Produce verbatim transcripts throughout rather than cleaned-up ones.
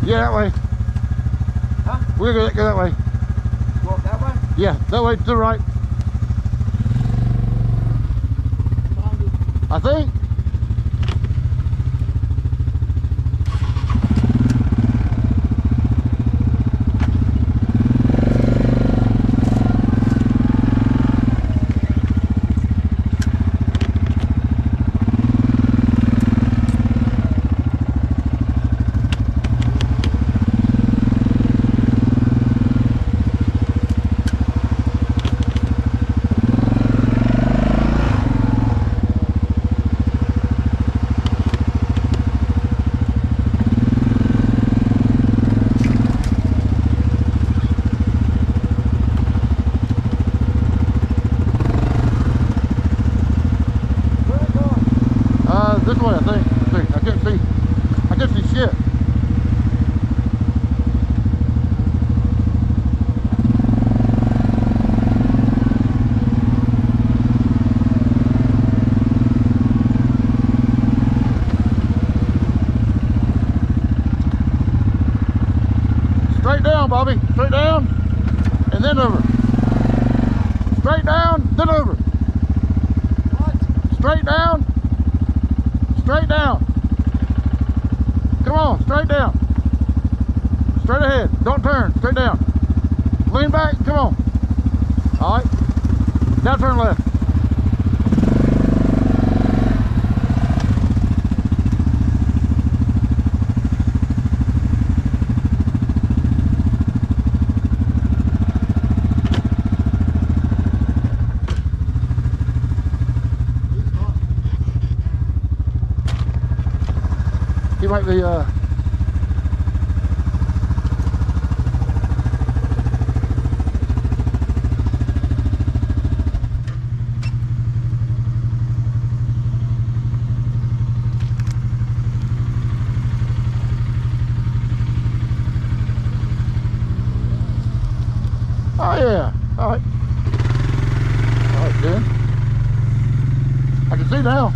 Yeah, that way. Huh? We're gonna go that way. Walk that way? Yeah, that way to the right. I think. This way, I think. See, I can't see. I can't see shit. Straight down, Bobby. Straight down, and then over. Straight down, then over. What? Straight down. Straight down. Come on, straight down. Straight ahead. Don't turn. Straight down. Lean back. Come on. All right. Now turn left. He might be, uh... oh yeah, all right. All right, then. I can see now.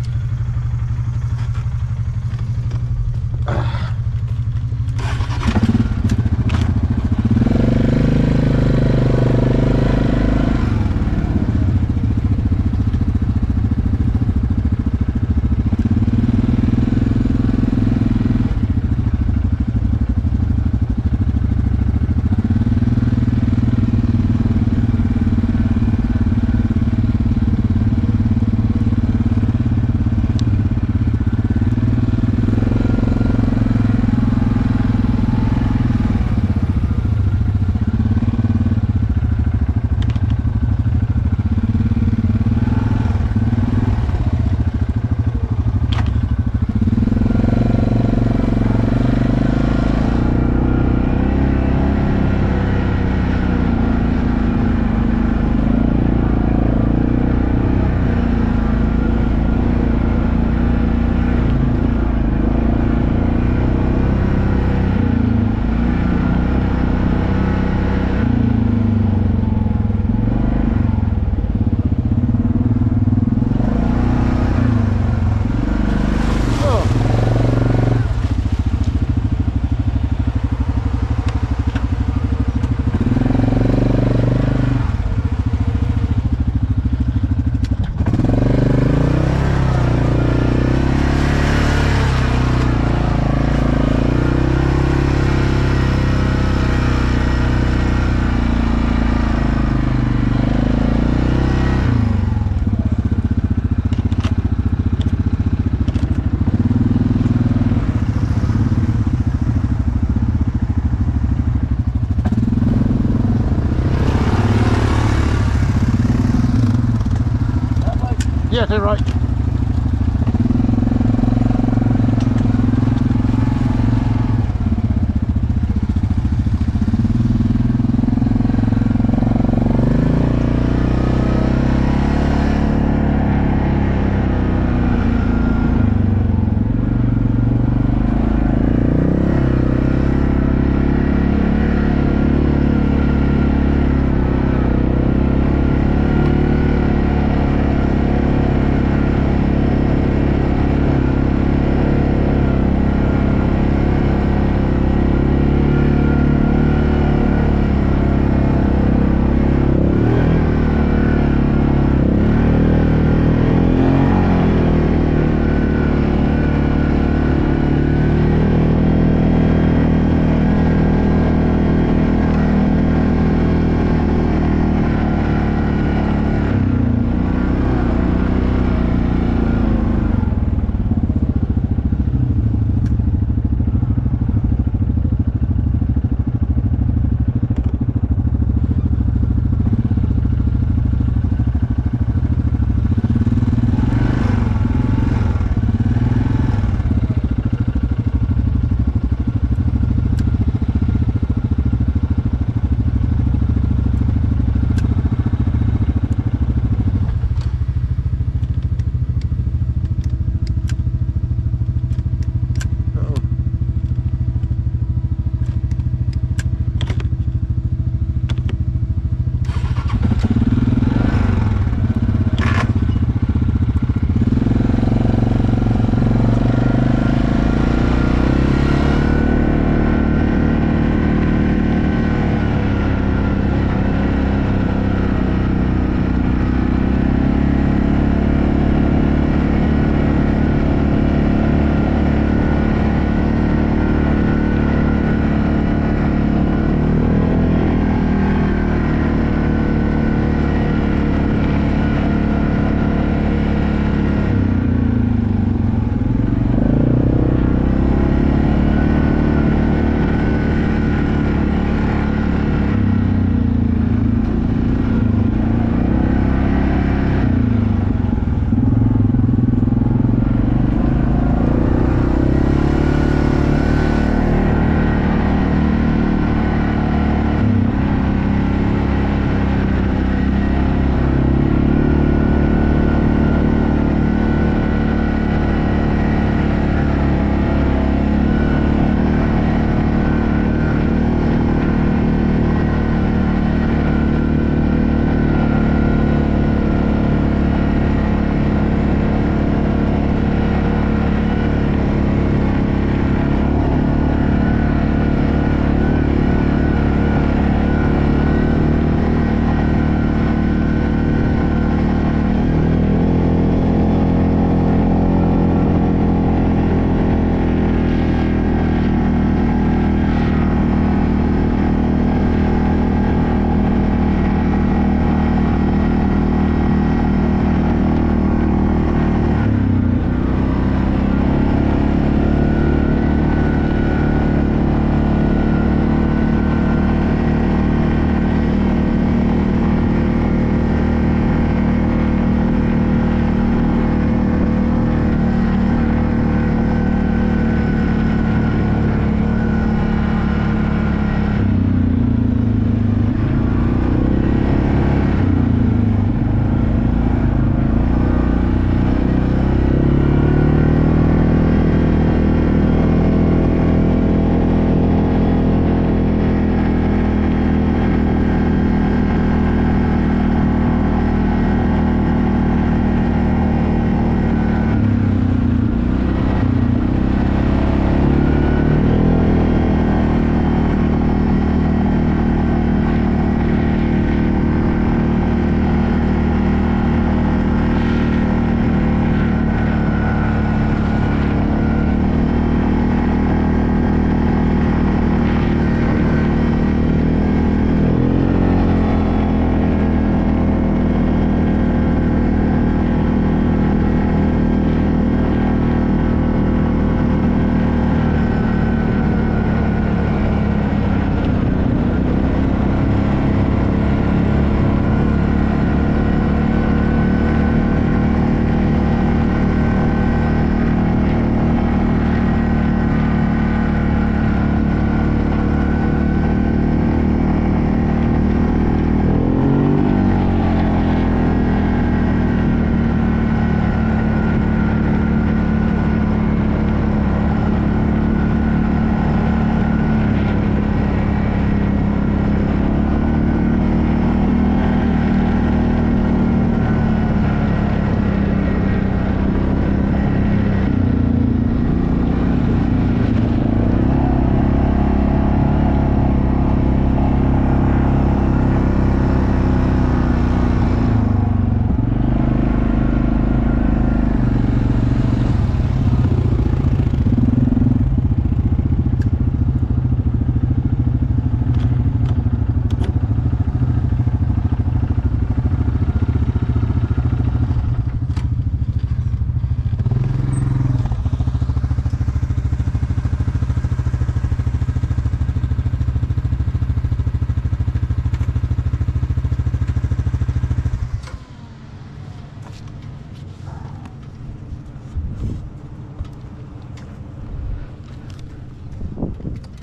Yeah, to the right.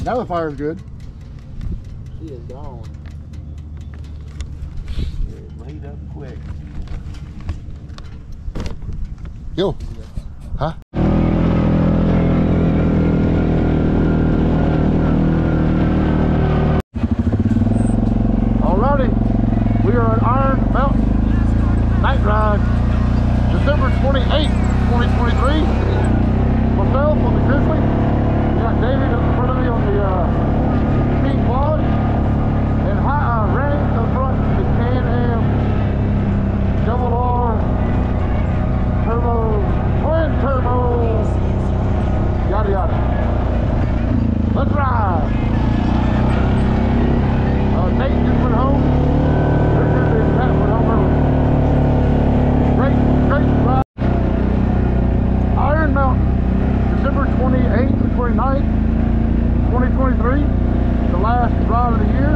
Now the fire's good. She is gone. It laid up quick. Yo. Huh? Alrighty. We are at Iron Mountain Night Ride. December twenty-eighth, twenty twenty-three. Myself on the Grizzly. We got David up in front of me on the uh, Pink Quad. And hi, uh, Ray up front, the Can-Am Double R Turbo, Twin Turbo, yada yada. Let's ride. Uh, Nate just went home. Richard and Pat went home early. Great, great ride. Iron Mountain, December twenty-eighth to twenty-ninth, twenty twenty-three. The last ride of the year.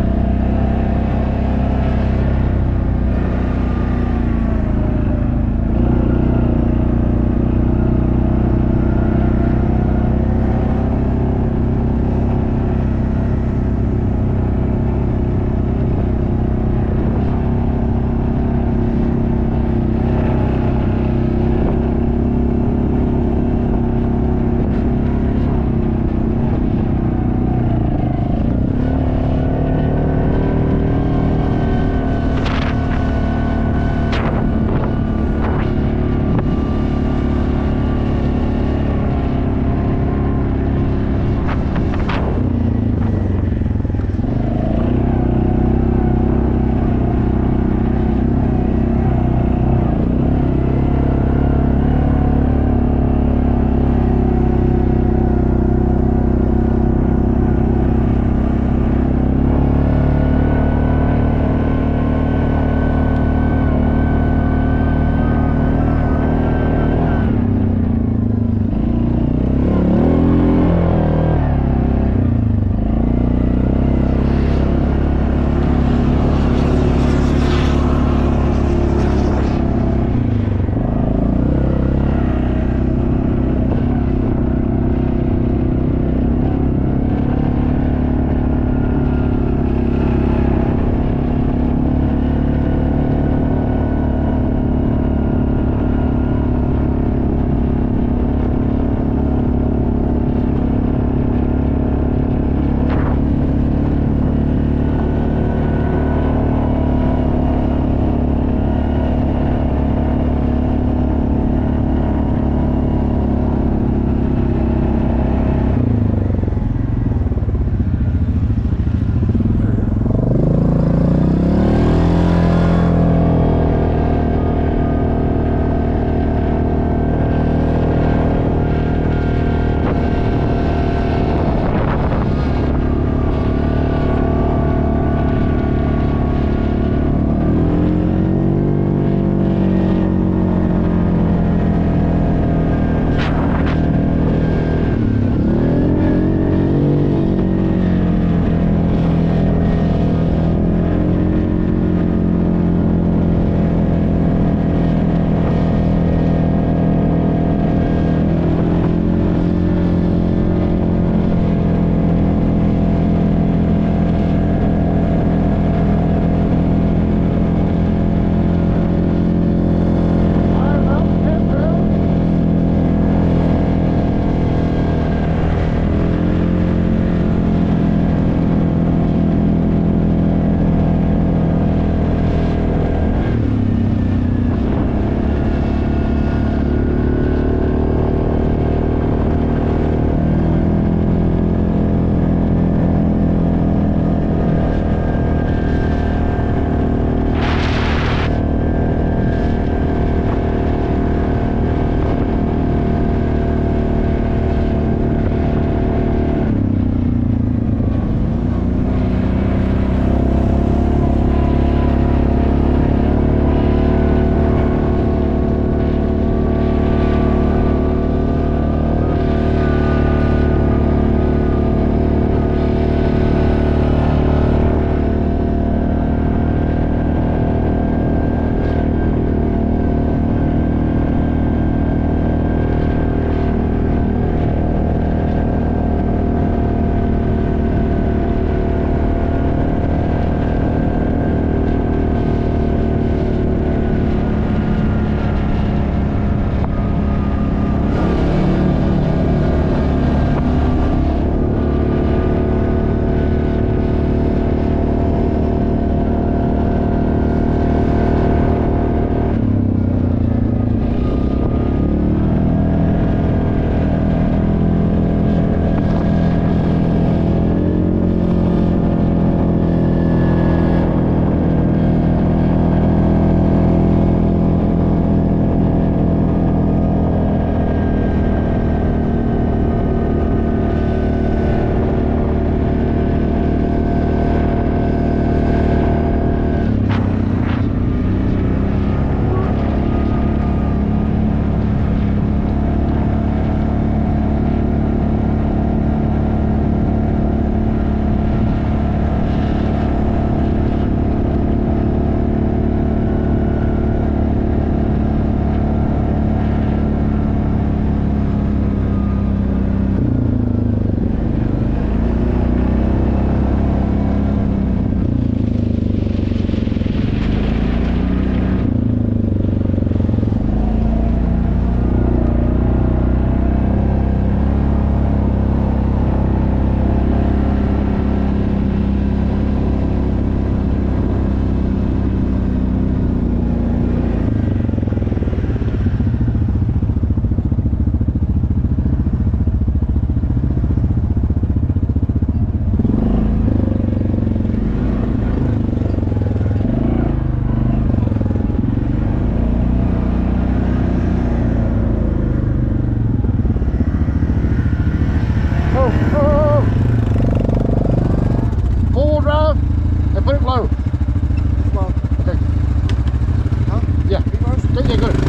put it low. Slow. Okay. Huh? Yeah. Reverse? Yeah, yeah, good.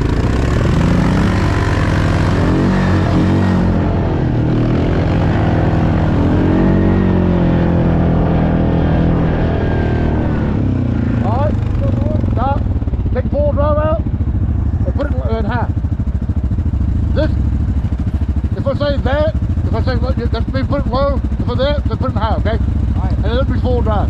Alright. Stop. Take full drive out and put it in high. This, if I say that, if I say that's me, put it low. If I that, then put it in high, okay? Alright. And it'll be full drive.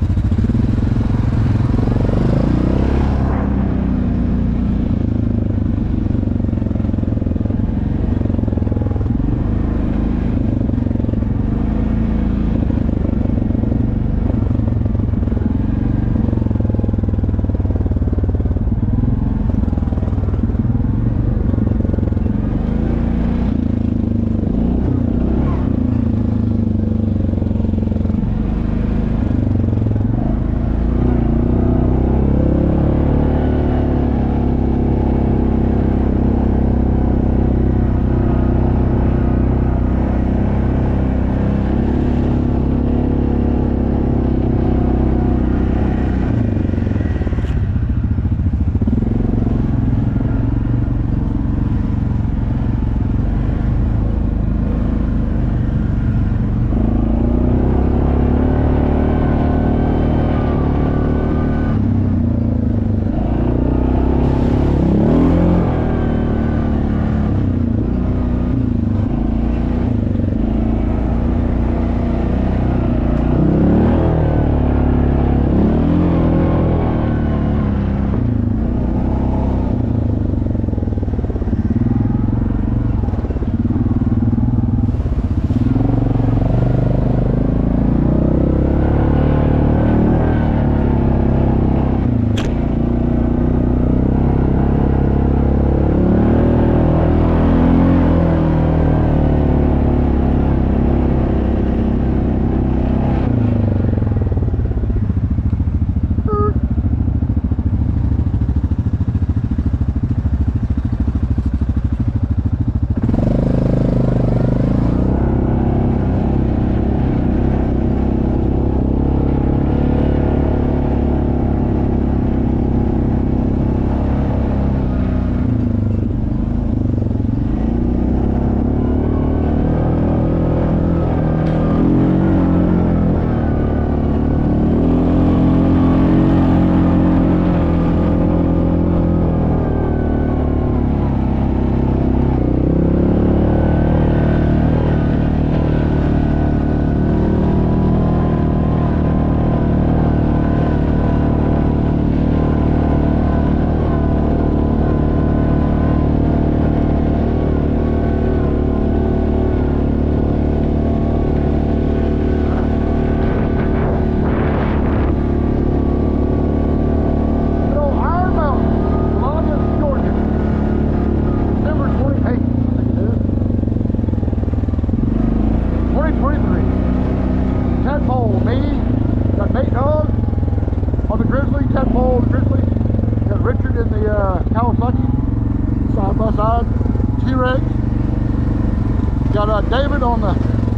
Got uh, David on the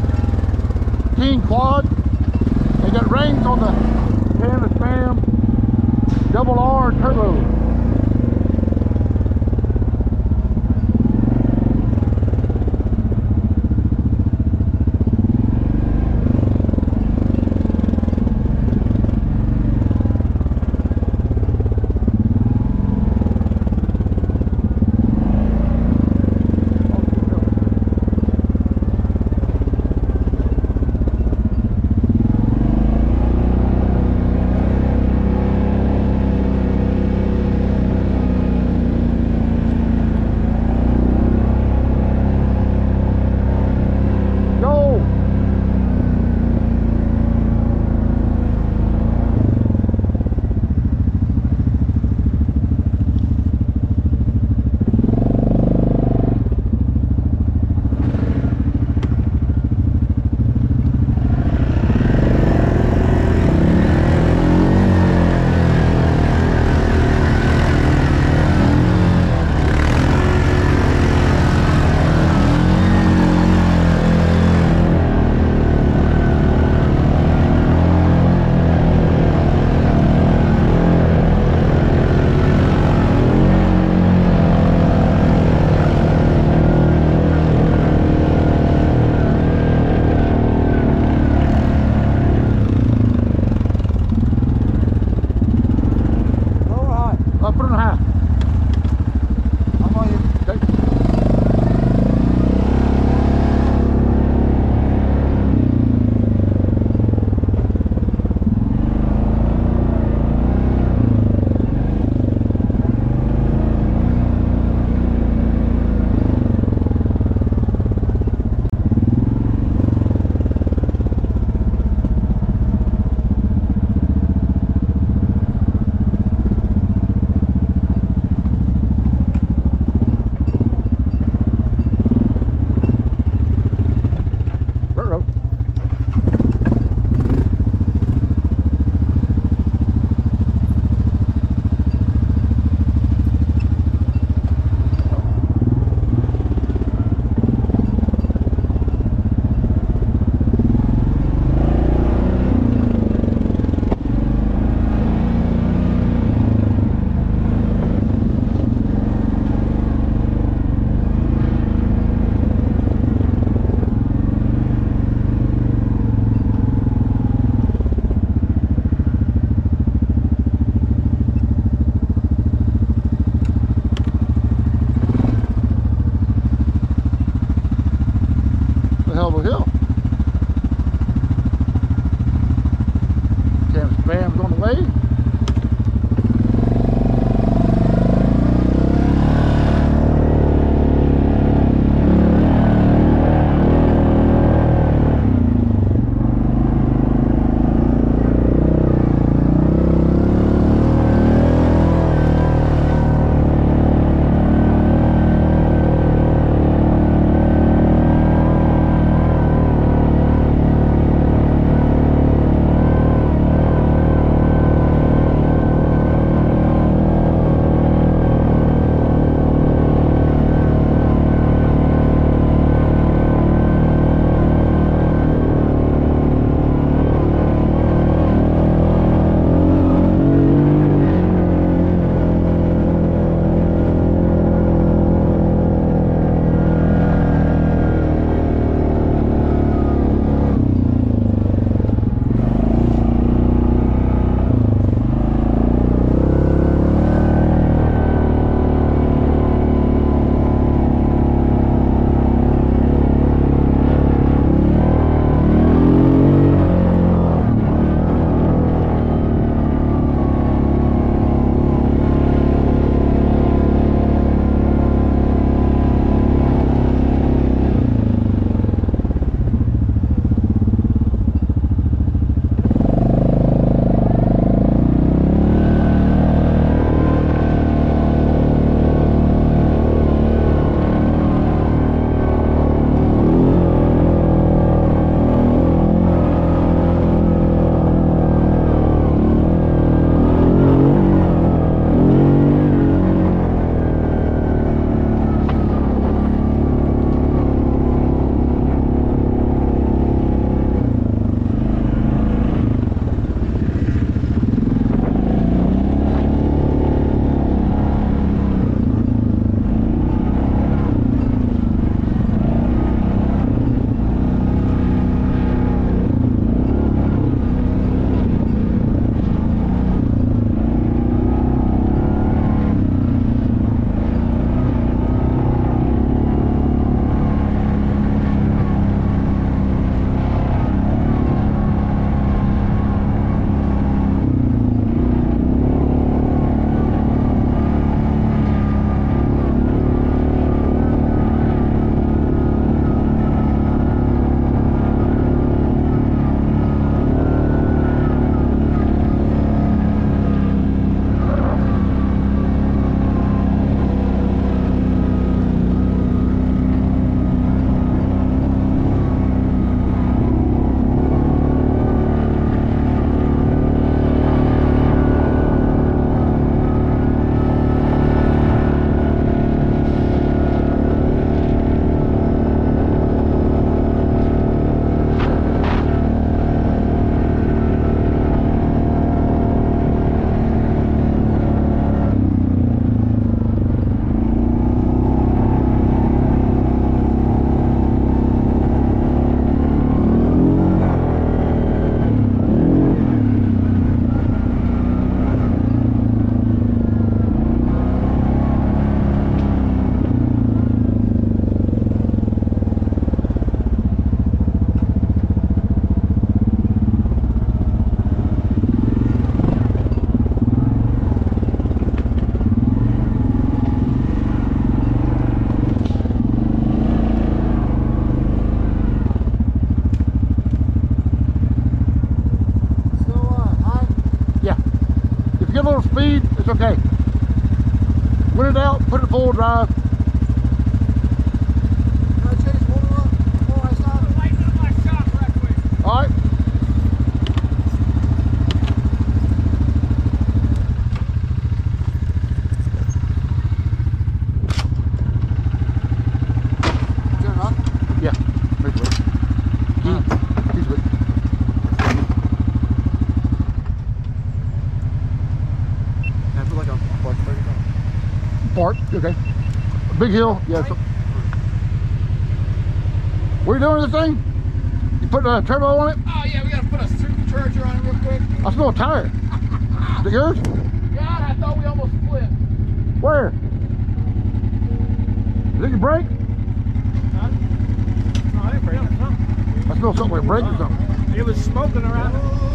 King Quad. They got Reigns on the Canvas Spam Double R Turbo. a little speed, it's okay. When in doubt, put it full drive. Can I change one up before I stop? Lighten up my shop right quick. All right. Turn it off. Yeah, make it work. Key, keys with. I feel like I'm parked right now. Park, okay. Big hill, yeah. So, what are you doing with this thing? You put a turbo on it? Oh yeah, we gotta put a supercharger on it real quick. I smell a tire. Is it yours? God, I thought we almost split. Where? Did you brake? Huh? No, I didn't break it. No. I smell something like brake or something. It was smoking around.